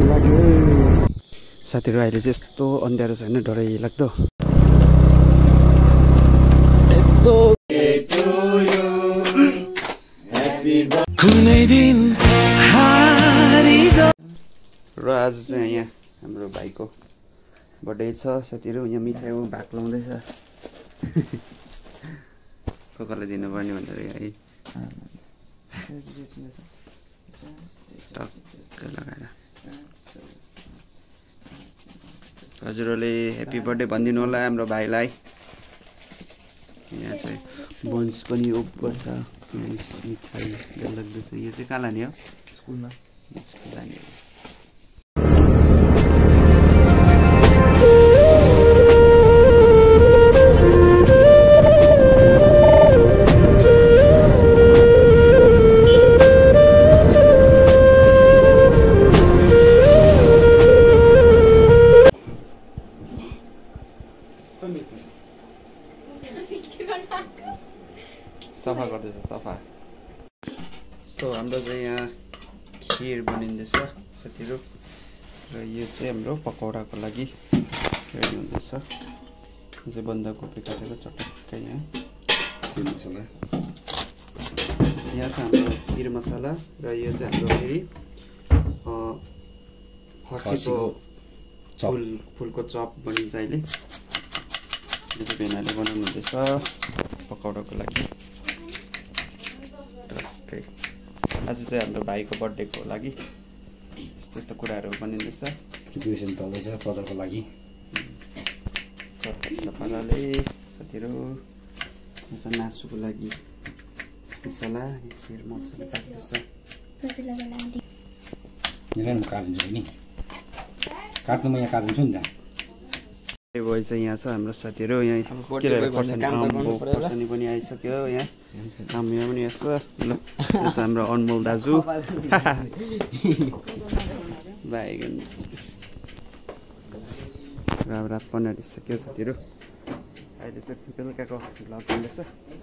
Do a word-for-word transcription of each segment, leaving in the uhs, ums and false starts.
जस्तो लाग्यो साथीहरु। अहिले चाहिँ यस्तो अन्ध्यारो छ हैन, डरै लाग्दो यस्तो। र आज चाहिँ यहाँ हाम्रो भाइको बर्थडे छ साथीहरु। यहाँ मिठाई भाग लाउँदैछ कोकाले दिनुपर्ने भनेर है टक्क लगाएर। हजुरहरूले ह्याप्पी बर्थडे भनिदिनु होला हाम्रो भाइलाई। यहाँ चाहिँ बन्स पनि ओपर छ, मिठाई लाग्दैछ। यो चाहिँ कहाँ लाने हो? स्कुलमा लाने हो। सफा गर्दैछ सफा। सो हाम्रो चाहिँ यहाँ खिर बनिँदैछ साथीहरु। र यो चाहिँ हाम्रो पकौडाको लागि रेडी हुँदैछ। यो चाहिँ बन्दाकोपी काटेको चटक्कै यहाँ खिर मसला। यहाँ छ हाम्रो खिर मसला। र यो चाहिँ हाम्रो फेरि फर्सीको फुल फुलको चप बनिन्छ अहिले। यो चाहिँ भेनाले बनाउनु हुँदैछ पकौडाको लागि। आज चाहिँ हाम्रो भाइको बर्थडेको लागि यस्तो यस्तो कुराहरू बनिँदैछ। प्रिपरेसन चल्दैछ बजारको लागि। पाराले साथीहरु मासुको लागि मसला खिर मसला काट्दैछ। यहाँ काटिन्छ नि, काट्नु म यहाँ काटिन्छु नि त। भइ चाहिँ यहाँ छ हाम्रो साथीहरु। यहाँ पर्सनी पनि आइसक्यो। यहाँ काम यहाँ पनि यस ल हाम्रो अनमोल दाजु भाइगन। र रात पनि आइसक्यो साथीहरु। अहिले चाहिँ बेलुकाको भ्लग हुँदैछ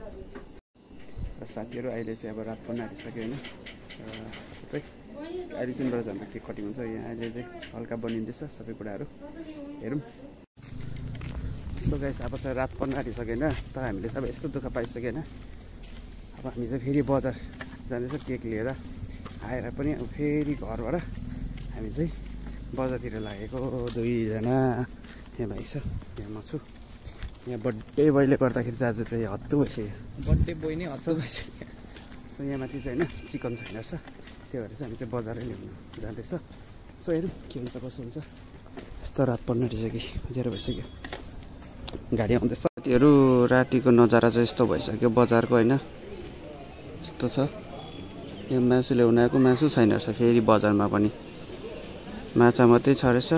र साथीहरु अहिले चाहिँ अब रात पनि आइसक्यो हैन। र अहिले सुनबाट चाहिँ केक कटिङ हुन्छ। यहाँ अहिले चाहिँ हल्का बनिँदैछ सबै कुराहरू हेरौँ। सो गाइस अब चाहिँ रात पनि आइसक्यो हैन। तर हामीले सबै यस्तो दुःख पाइसक्यो हैन। अब हामी चाहिँ फेरि बजार जाँदैछ केक लिएर आएर पनि अब फेरि घरबाट हामी चाहिँ बजारतिर लागेको दुईजना। यहाँ भाइ छ, यहाँ म छु। यहाँ बर्थडे बोयले गर्दाखेरि चाहिँ आज चाहिँ हत्तु भइसक्यो। बर्थडे बोय नै हत्तु भइसक्यो। सो यहाँ माथि चाहिँ होइन चिकन छैन रहेछ, त्यही भएर चाहिँ हामी चाहिँ बजारै ल्याउनु जाँदैछ। सो हेरौँ के हुन्छ कसो हुन्छ। यस्तो रात पर्न आँटिसक्यो, ज्यारो भइसक्यो, गाडी आउँदैछ। साथीहरु रातिको नजारा चाहिँ यस्तो भइसक्यो बजारको हैन। यस्तो छ यहाँ मासु ल्याउन आएको, मासु छैन रहेछ फेरि बजारमा पनि। माछा मात्रै छ रहेछ,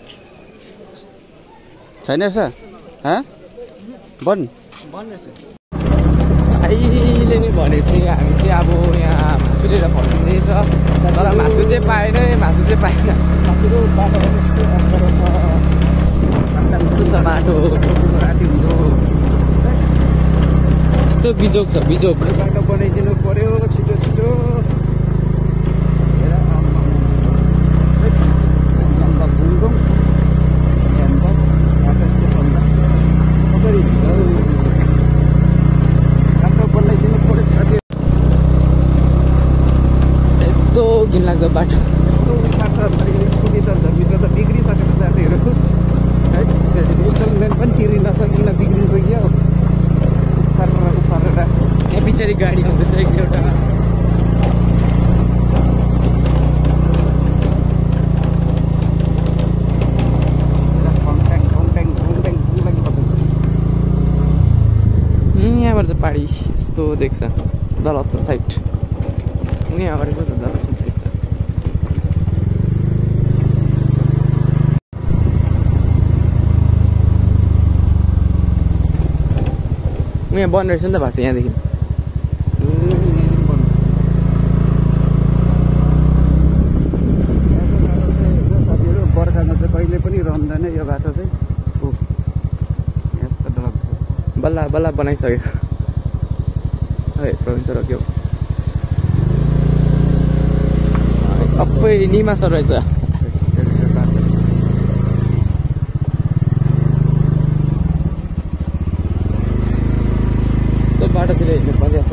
छैन रहेछ। हा बन बन रहेछ। अहिले नै भने चाहिँ हामी चाहिँ अब यहाँ मासु लिएर फर्किँदैछ। तर मासु चाहिँ पाएन, मासु चाहिँ पाएन। बाटो यस्तो अप्ठ्यारो छ, यस्तो छ बाटो, राति हुँदो यस्तो बिजोग छ बिजोग। बाटो बनाइदिनु पर्यो छिटो छिटो। यस्तो घिनलाग्दो बाटो। स्कुटी त झन्मिटर त बिग्रिसकेको साथीहरू है। इन्स्टलमेन्ट पनि तिर्न नसकिन बिग्रिसक्यो। उफारेर उफारेर यहाँ पछाडि गाडी आउँदैछ एक एउटा। यहाँबाट चाहिँ पाडी यस्तो देख्छ दलप्चन साइड। यहाँबाट पो छ दलप्चन साइड। यहाँ बन्द रहेछ नि त बाटो यहाँदेखि। साथीहरू बर्खामा चाहिँ कहिले पनि रहँदैन यो बाटो चाहिँ। यस्तो डर बल्ल बल्ल बनाइसक्यो है प्रोभिन्स रोक्यो। सबै निमा सर रहेछ। यतातिर हेर्नु परिरहेछ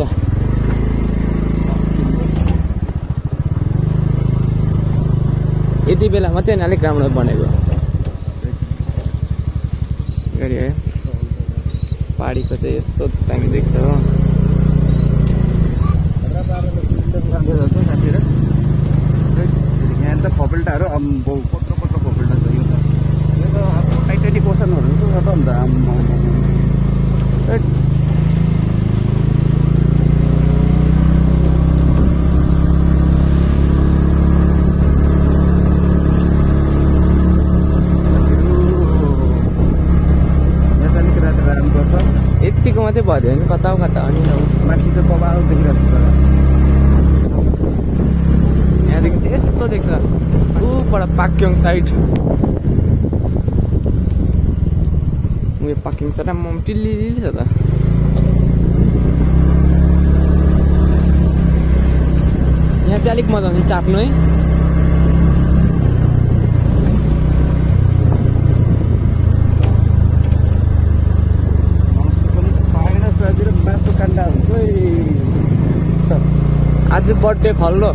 यति बेला मात्रै अलिक राम्रो बनेको गाडी है पहाडीको चाहिँ यस्तो दामी देख्छ हो यहाँ त खपेल्टाहरू अम्बो कत्रो कत्रो खपेल्टा छ यो त यो त अब टाइटानिक ओसनहरू जस्तो छ त अन्त आम्मा यतिको मात्रै भयो भने कता हो कता अनि माथि त बबाल देखिरहेको छ यहाँदेखि चाहिँ यस्तो देख्छ ऊपर पाक्योङ साइड उयो पाक्योङ साइड म टिल्ली छ त यहाँ चाहिँ अलिक मजा आउँछ चाप्नु है आज बर्थडे खल्लो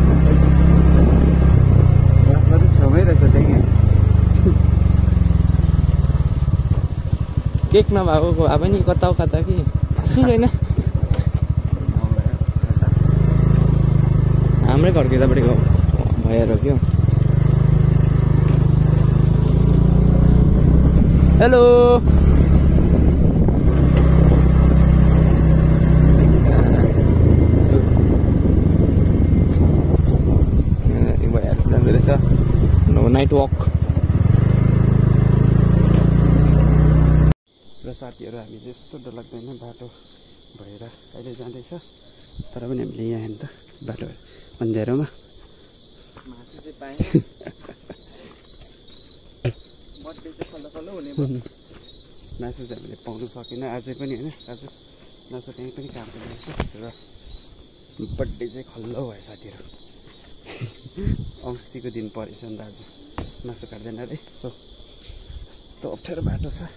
छेउमै रहेछ त्यही केक नभएको अब नि कता हो कता कि सु छैन हाम्रै घरको यतापट्टिको भएर क्या हेलो नाइट वक र साथीहरू हामी चाहिँ यस्तो डर लाग्दैन बाटो भएर कहिले जाँदैछ तर पनि हामीले यहाँ हेर्नु त बाटो अँध्यारोमा मासु चाहिँ पाएँ बर्थडे चाहिँ खल्लो खल्लो हुने मासु चाहिँ हामीले पाउनु सकेन अझै पनि होइन आज मासु कहीँ पनि काम गर्दैछ र बर्थडे चाहिँ खल्लो भयो साथीहरू औँसीको दिन परेछ नि त आज मासु काट्दैन अरे सो यस्तो अप्ठ्यारो बाटो छ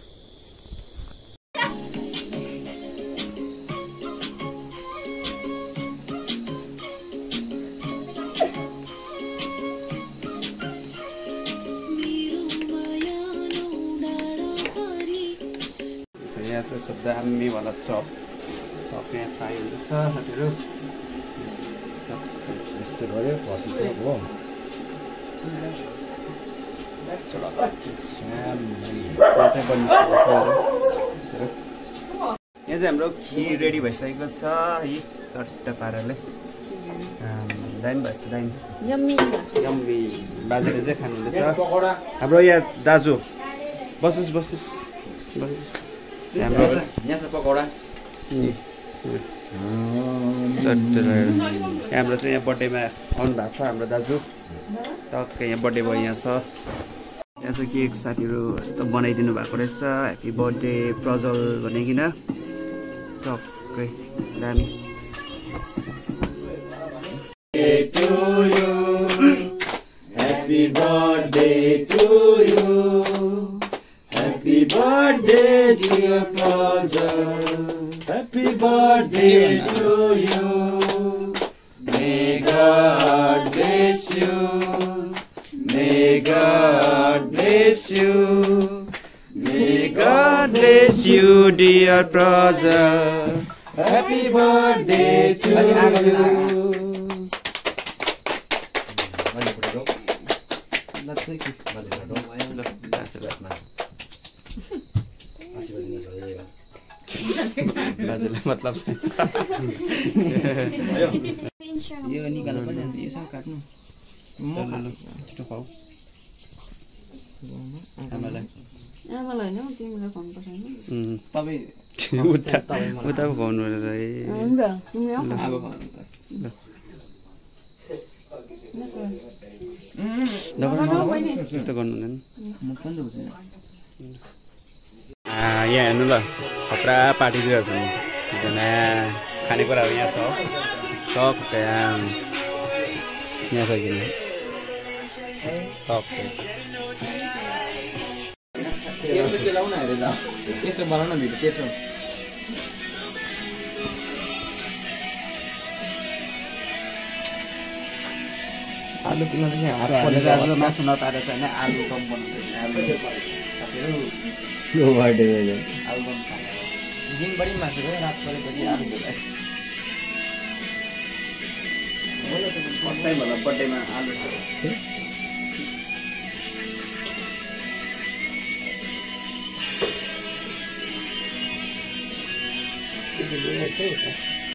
यहाँ चाहिँ यस्तो दामीवाला चप टप यहाँ फ्राई हुँदैछ साथीहरू यस्तो गऱ्यो फर्सी चप हो यहाँ चाहिँ हाम्रो खिर रेडी भइसकेको छ है चट्ट पाराले दामी भएछ दामी यम्मी बाजेले चाहिँ खानु हुँदैछ हाम्रो यहाँ दाजु बसोस् बसोस् बसोस् हाम्रो यहाँ छ पकौडा चट्ट हाम्रो चाहिँ यहाँ बर्थडेमा आउनु भएको छ हाम्रो दाजु टक्कै यहाँ बर्थडे भयो यहाँ छ यहाँ चाहिँ केक साथीहरू यस्तो बनाइदिनु भएको रहेछ ह्याप्पी बर्थडे प्रजल भनिकन टक्कै दामी Happy birthday to you. Happy birthday dear Prajal. Happy birthday to you. May God bless you. May God bless you. May God bless you dear Prajal. Happy birthday to you. मतलब यो निकाल्नु पर्ने यो सब काट्नु म छिटो खाऊ आमालाई आमालाई हैन तिमीलाई खुवाउनु पर्छ हैन तपाई उता उता खुवाउनु पर्छ है हुन्छ तिमी आऊ अब त्यस्तो गर्नु हुँदैन म पनि बुझ्दैन यहाँ हेर्नु ल खतरा पार्टी दिइरहेको छ यहाँ खानेकुराहरू यहाँ छ टक्कै यहाँ छ किन टक्कै त्यसो बनाउन हेरे ल त्यसो बनाउन दिनु त्यसो आलु पिलाउनु चाहिँ हात हामीले पोलेको आज मासु नपारेर चाहिँ होइन आलु दम बनाउँछ आलु साथीहरू स्लो बर्थडे मैले आलु दम खाने दिनभरि मासु भयो रात परेपछि आलु भयो फर्स्ट टाइम होला बर्थडेमा आलु खायो त्यो